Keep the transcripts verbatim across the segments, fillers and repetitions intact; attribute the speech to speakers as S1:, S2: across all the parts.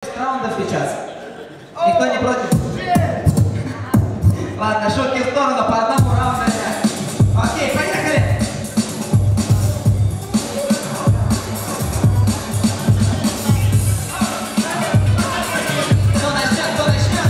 S1: раундов сейчас. Никто не против? Ладно, шутки в сторону, по одному раунду. Окей, поехали! Кто начнет, кто начнет?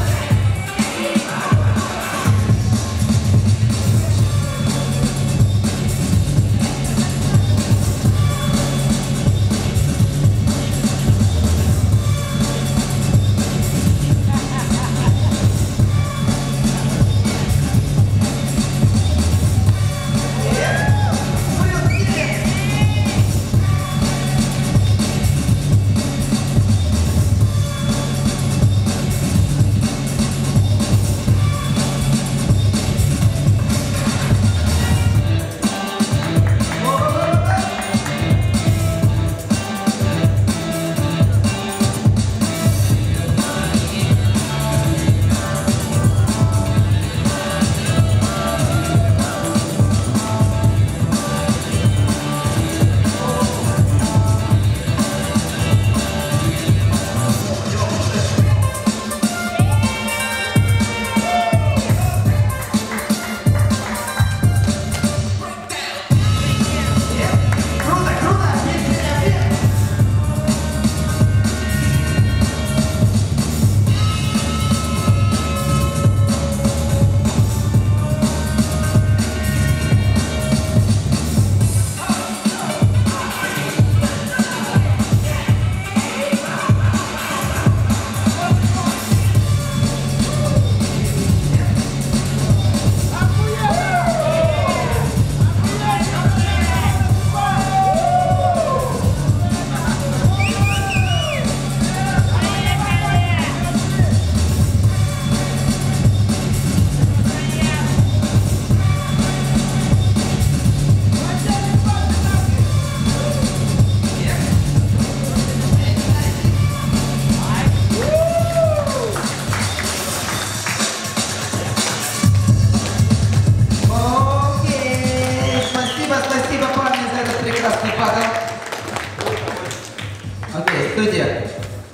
S1: Окей, студия.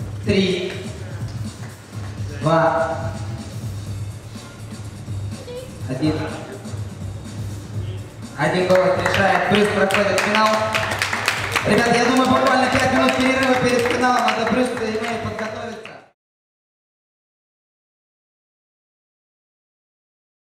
S1: Три, два, один. Один голос решает. Брюс проходит финал. Ребят, я думаю, буквально пять минут перерыва перед финалом. Надо Брюс и мы